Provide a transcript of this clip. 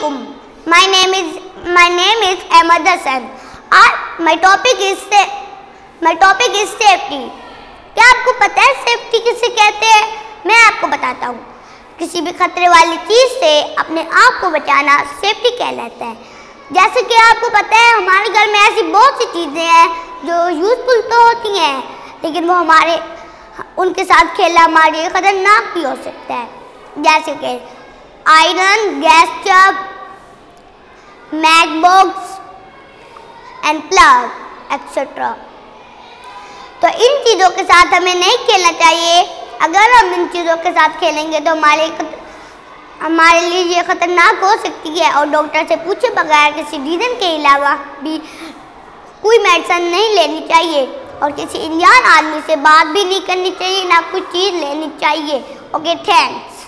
Assalamualaikum. My name is Ahmad Hassan. My topic is safety. क्या आपको पता है सेफ्टी किसे कहते हैं? मैं आपको बताता हूँ। किसी भी खतरे वाली चीज़ से अपने आप को बचाना सेफ्टी कहलाता है। जैसे कि आपको पता है हमारे घर में ऐसी बहुत सी चीज़ें हैं जो यूजफुल तो होती हैं, लेकिन वो उनके साथ खेलना हमारे लिए खतरनाक भी हो सकता है। जैसे कि iron, gas stove, match box and plug etcetera. तो इन चीज़ों के साथ हमें नहीं खेलना चाहिए। अगर हम इन चीज़ों के साथ खेलेंगे तो हमारे लिए ये खतरनाक हो सकती है और डॉक्टर से पूछे बगैर किसी रीज़न के अलावा भी कोई मेडिसिन नहीं लेनी चाहिए और किसी अनजान आदमी से बात भी नहीं करनी चाहिए, ना कोई चीज़ लेनी चाहिए। Okay, thanks.